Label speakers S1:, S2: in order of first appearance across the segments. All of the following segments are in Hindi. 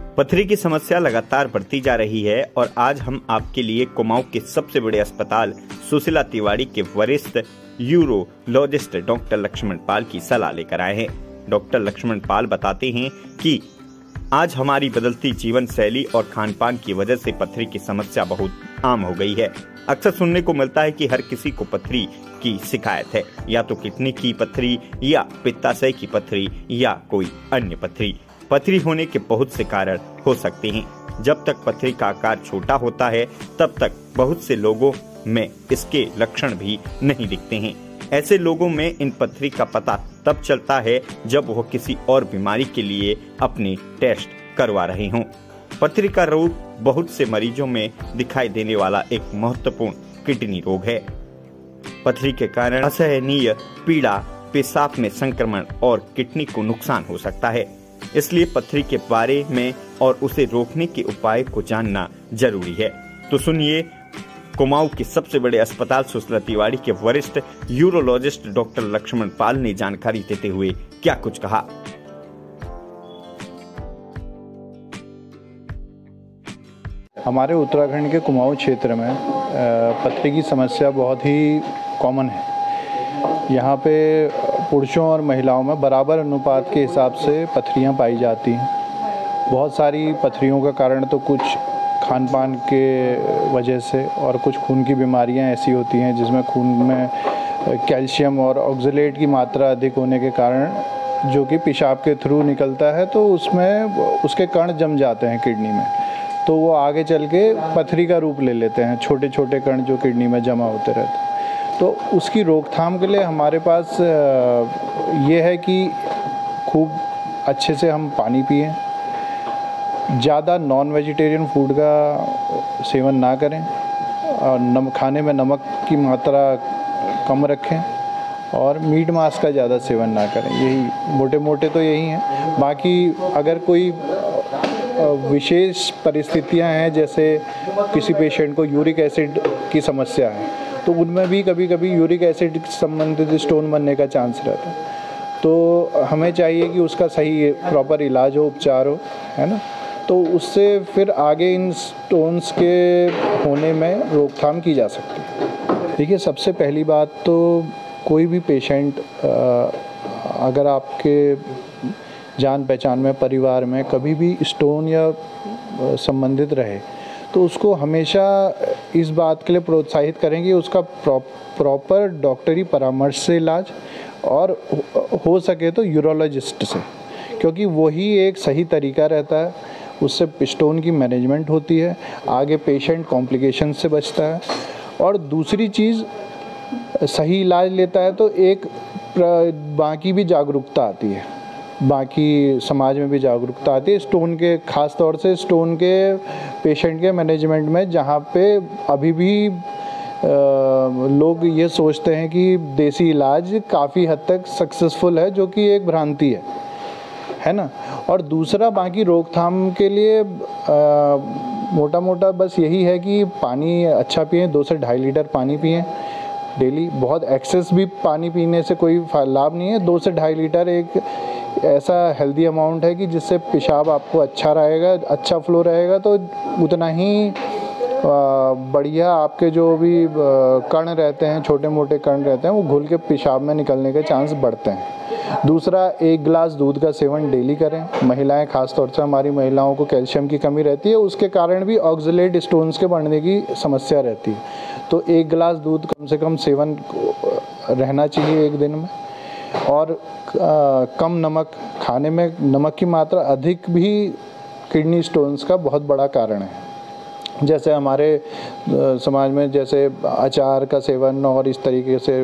S1: पथरी की समस्या लगातार बढ़ती जा रही है और आज हम आपके लिए कुमाऊं के सबसे बड़े अस्पताल सुशीला तिवारी के वरिष्ठ यूरोलॉजिस्ट डॉक्टर लक्ष्मण पाल की सलाह लेकर आए हैं। डॉक्टर लक्ष्मण पाल बताते हैं कि आज हमारी बदलती जीवन शैली और खान पान की वजह से पथरी की समस्या बहुत आम हो गई है। अक्सर सुनने को मिलता है कि हर किसी को पथरी की शिकायत है, या तो किडनी की पथरी या पित्ताशय की पथरी या कोई अन्य पथरी। पथरी होने के बहुत से कारण हो सकते हैं। जब तक पथरी का आकार छोटा होता है तब तक बहुत से लोगों में इसके लक्षण भी नहीं दिखते हैं। ऐसे लोगों में इन पथरी का पता तब चलता है जब वो किसी और बीमारी के लिए अपने टेस्ट करवा रहे हों। पथरी का रोग बहुत से मरीजों में दिखाई देने वाला एक महत्वपूर्ण किडनी रोग है। पथरी के कारण असहनीय पीड़ा, पेशाब में संक्रमण और किडनी को नुकसान हो सकता है। इसलिए पथरी के बारे में और उसे रोकने के उपाय को जानना जरूरी है। तो सुनिए कुमाऊं के सबसे बड़े अस्पताल सुशीला तिवारी के वरिष्ठ यूरोलॉजिस्ट डॉक्टर लक्ष्मण पाल ने जानकारी देते हुए क्या कुछ कहा।
S2: हमारे उत्तराखंड के कुमाऊं क्षेत्र में पथरी की समस्या बहुत ही कॉमन है। यहाँ पे पुरुषों और महिलाओं में बराबर अनुपात के हिसाब से पथरियाँ पाई जाती हैं। बहुत सारी पथरियों का कारण तो कुछ खान पान के वजह से और कुछ खून की बीमारियाँ ऐसी होती हैं जिसमें खून में कैल्शियम और ऑक्सलेट की मात्रा अधिक होने के कारण जो कि पेशाब के थ्रू निकलता है, तो उसमें उसके कण जम जाते हैं किडनी में, तो वो आगे चल के पथरी का रूप ले लेते हैं। छोटे छोटे कण जो किडनी में जमा होते रहते हैं। तो उसकी रोकथाम के लिए हमारे पास ये है कि खूब अच्छे से हम पानी पिएं, ज़्यादा नॉन वेजिटेरियन फूड का सेवन ना करें और खाने में नमक की मात्रा कम रखें और मीट मांस का ज़्यादा सेवन ना करें। यही मोटे मोटे तो यही हैं। बाकी अगर कोई विशेष परिस्थितियां हैं, जैसे किसी पेशेंट को यूरिक एसिड की समस्या है, तो उनमें भी कभी कभी यूरिक एसिड संबंधित स्टोन बनने का चांस रहता है। तो हमें चाहिए कि उसका सही प्रॉपर इलाज हो, उपचार हो, है ना। तो उससे फिर आगे इन स्टोन्स के होने में रोकथाम की जा सकती है। देखिए, सबसे पहली बात तो कोई भी पेशेंट अगर आपके जान पहचान में, परिवार में कभी भी स्टोन या संबंधित रहे, तो उसको हमेशा इस बात के लिए प्रोत्साहित करें कि उसका प्रॉपर डॉक्टरी परामर्श से इलाज, और हो सके तो यूरोलॉजिस्ट से, क्योंकि वही एक सही तरीका रहता है। उससे स्टोन की मैनेजमेंट होती है, आगे पेशेंट कॉम्प्लिकेशन से बचता है। और दूसरी चीज़, सही इलाज लेता है तो एक बाकी भी जागरूकता आती है, बाकी समाज में भी जागरूकता आती है स्टोन के, ख़ास तौर से स्टोन के पेशेंट के मैनेजमेंट में, जहाँ पे अभी भी लोग ये सोचते हैं कि देसी इलाज काफ़ी हद तक सक्सेसफुल है, जो कि एक भ्रांति है ना। और दूसरा, बाकी रोकथाम के लिए मोटा मोटा बस यही है कि पानी अच्छा पिएं, 2 से 2.5 लीटर पानी पिएं डेली। बहुत एक्सेस भी पानी पीने से कोई लाभ नहीं है। 2 से 2.5 लीटर एक ऐसा हेल्दी अमाउंट है कि जिससे पेशाब आपको अच्छा रहेगा, अच्छा फ्लो रहेगा, तो उतना ही बढ़िया आपके जो भी कण रहते हैं, छोटे मोटे कण रहते हैं, वो घुल के पेशाब में निकलने के चांस बढ़ते हैं। दूसरा, 1 गिलास दूध का सेवन डेली करें। महिलाएं, खास तौर से हमारी महिलाओं को कैल्शियम की कमी रहती है, उसके कारण भी ऑक्सलेट स्टोन्स के बढ़ने की समस्या रहती है। तो 1 गिलास दूध कम से कम सेवन रहना चाहिए एक दिन में। और कम नमक, खाने में नमक की मात्रा अधिक भी किडनी स्टोन्स का बहुत बड़ा कारण है। जैसे हमारे समाज में जैसे अचार का सेवन और इस तरीके से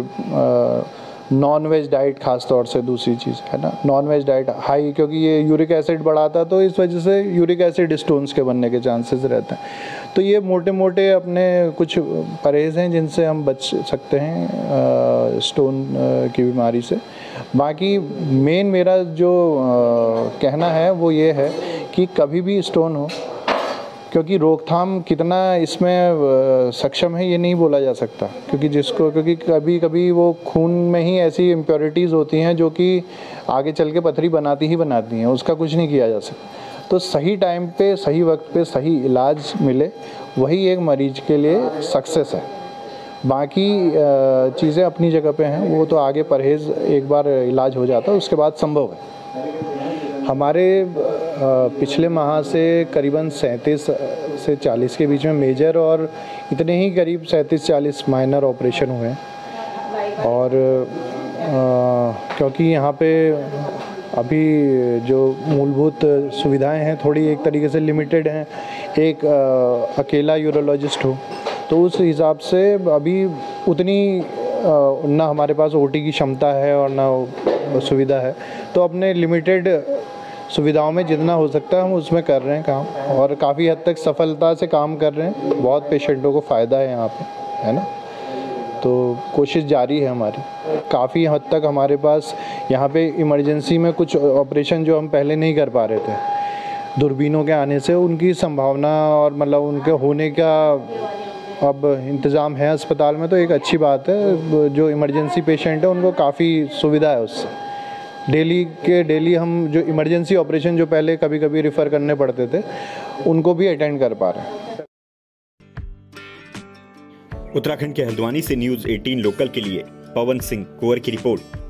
S2: नॉन वेज डाइट, खास तौर से दूसरी चीज़ है ना, नॉन वेज डाइट हाई, क्योंकि ये यूरिक एसिड बढ़ाता है, तो इस वजह से यूरिक एसिड स्टोन्स के बनने के चांसेस रहते हैं। तो ये मोटे मोटे अपने कुछ परहेज़ हैं जिनसे हम बच सकते हैं स्टोन की बीमारी से। बाकी मेन मेरा जो कहना है वो ये है कि कभी भी स्टोन हो, क्योंकि रोकथाम कितना इसमें सक्षम है ये नहीं बोला जा सकता, क्योंकि कभी कभी वो खून में ही ऐसी इम्प्योरिटीज़ होती हैं जो कि आगे चल के पथरी बनाती हैं, उसका कुछ नहीं किया जा सकता। तो सही टाइम पे, सही वक्त पे सही इलाज मिले, वही एक मरीज के लिए सक्सेस है। बाकी चीज़ें अपनी जगह पे हैं, वो तो आगे परहेज़ एक बार इलाज हो जाता है उसके बाद संभव है। हमारे पिछले माह से करीबन 37 से 40 के बीच में मेजर और इतने ही करीब 37-40 माइनर ऑपरेशन हुए हैं। और क्योंकि यहाँ पे अभी जो मूलभूत सुविधाएं हैं थोड़ी एक तरीके से लिमिटेड हैं, एक अकेला यूरोलॉजिस्ट हो, तो उस हिसाब से अभी उतनी ना हमारे पास ओटी की क्षमता है और ना सुविधा है। तो अपने लिमिटेड सुविधाओं में जितना हो सकता है हम उसमें कर रहे हैं काम, और काफ़ी हद तक सफलता से काम कर रहे हैं। बहुत पेशेंटों को फ़ायदा है यहाँ पे, है ना। तो कोशिश जारी है हमारी। काफ़ी हद तक हमारे पास यहाँ पे इमरजेंसी में कुछ ऑपरेशन जो हम पहले नहीं कर पा रहे थे, दूरबीनों के आने से उनकी संभावना और मतलब उनके होने का अब इंतज़ाम है अस्पताल में, तो एक अच्छी बात है। जो इमरजेंसी पेशेंट है उनको काफ़ी सुविधा है उससे। डेली हम जो इमरजेंसी ऑपरेशन जो पहले कभी कभी रेफ़र करने पड़ते थे, उनको भी अटेंड कर पा रहे हैं।
S1: उत्तराखंड के हल्द्वानी से न्यूज़ 18 लोकल के लिए पवन सिंह कुंवर की रिपोर्ट।